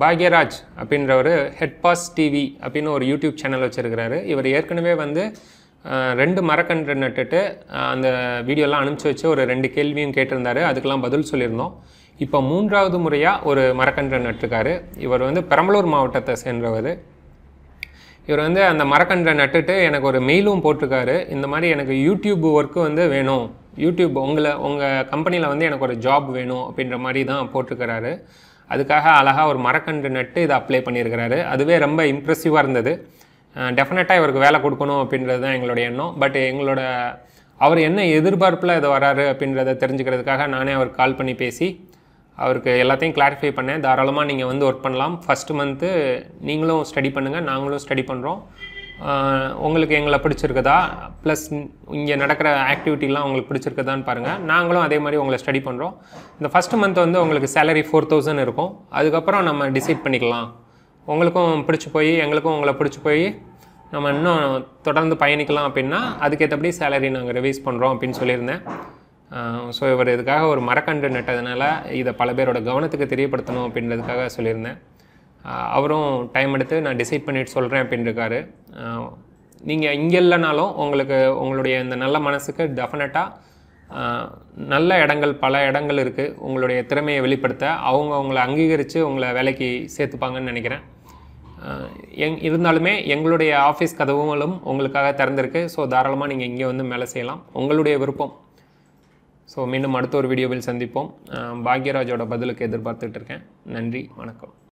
பாக்யராஜ் அப்படின்றவர் ஹெட்பாஸ் டிவி அப்படின்னு ஒரு யூடியூப் சேனல் வச்சுருக்கிறாரு. இவர் ஏற்கனவே வந்து 2 மரக்கன்று நட்டுட்டு அந்த வீடியோலாம் அனுப்பிச்சி வச்சு ஒரு 2 கேள்வியும் கேட்டிருந்தாரு. அதுக்கெல்லாம் பதில் சொல்லியிருந்தோம். இப்போ 3வது முறையாக ஒரு மரக்கன்று நட்டுருக்காரு. இவர் வந்து பெரம்பலூர் மாவட்டத்தை சேர்ந்தவர். இவர் வந்து அந்த மரக்கன்றை நட்டுட்டு எனக்கு ஒரு மெயிலும் போட்டிருக்காரு. இந்த மாதிரி எனக்கு யூடியூப் ஒர்க்கு வந்து வேணும், யூடியூப் உங்கள் கம்பெனியில் வந்து எனக்கு ஒரு ஜாப் வேணும் அப்படின்ற மாதிரி தான் போட்டிருக்கிறாரு. அதுக்காக அழகாக ஒரு மரக்கன்று நட்டு இதை அப்ளை பண்ணியிருக்கிறாரு. அதுவே ரொம்ப இம்ப்ரெசிவாக இருந்தது. டெஃபினட்டாக இவருக்கு வேலை கொடுக்கணும் அப்படின்றது தான் எங்களுடைய எண்ணம். பட் அவர் என்ன எதிர்பார்ப்பில் இது வராரு அப்படின்றத தெரிஞ்சுக்கிறதுக்காக நானே அவருக்கு கால் பண்ணி பேசி அவருக்கு எல்லாத்தையும் கிளாரிஃபை பண்ணேன். தாராளமாக நீங்கள் வந்து ஒர்க் பண்ணலாம். ஃபஸ்ட்டு மந்த்து நீங்களும் ஸ்டடி பண்ணுங்கள், நாங்களும் ஸ்டடி பண்ணுறோம். உங்களுக்கு எங்களை பிடிச்சிருக்குதா, ப்ளஸ் இங்கே நடக்கிற ஆக்டிவிட்டிலாம் உங்களுக்கு பிடிச்சிருக்குதான்னு பாருங்கள். நாங்களும் அதே மாதிரி உங்களை ஸ்டடி பண்ணுறோம். இந்த ஃபஸ்ட்டு மந்த் வந்து உங்களுக்கு சேலரி 4000 இருக்கும். அதுக்கப்புறம் நம்ம டிசைட் பண்ணிக்கலாம். உங்களுக்கும் பிடிச்சி போய் எங்களுக்கும் உங்களை பிடிச்சி போய் நம்ம இன்னும் தொடர்ந்து பயணிக்கலாம் அப்படின்னா அதுக்கேற்றபடி சேலரி நாங்கள் ரிவைஸ் பண்ணுறோம் அப்படின்னு சொல்லியிருந்தேன். ஸோ இவர் இதுக்காக ஒரு மரக்கன்று நட்டதுனால இதை பல பேரோட கவனத்துக்கு தெரியப்படுத்தணும் அப்படின்றதுக்காக சொல்லியிருந்தேன். அவரும் டைம் எடுத்து நான் டிசைட் பண்ணிட்டு சொல்கிறேன் அப்படின்ட்டுருக்காரு. நீங்கள் இங்கே இல்லைனாலும் உங்களுடைய இந்த நல்ல மனசுக்கு டெஃபினட்டாக நல்ல இடங்கள், பல இடங்கள் இருக்குது. உங்களுடைய திறமையை வெளிப்படுத்த உங்களை அங்கீகரித்து உங்களை வேலைக்கு சேர்த்துப்பாங்கன்னு நினைக்கிறேன். இருந்தாலுமே எங்களுடைய ஆஃபீஸ் கதவுகளும் உங்களுக்காக திறந்திருக்கு. ஸோ தாராளமாக நீங்கள் இங்கே வந்து மேலே செய்யலாம், உங்களுடைய விருப்பம். ஸோ மீண்டும் அடுத்த ஒரு வீடியோவில் சந்திப்போம். பாக்யராஜோட பதிலுக்கு எதிர்பார்த்துட்டு இருக்கேன். நன்றி, வணக்கம்.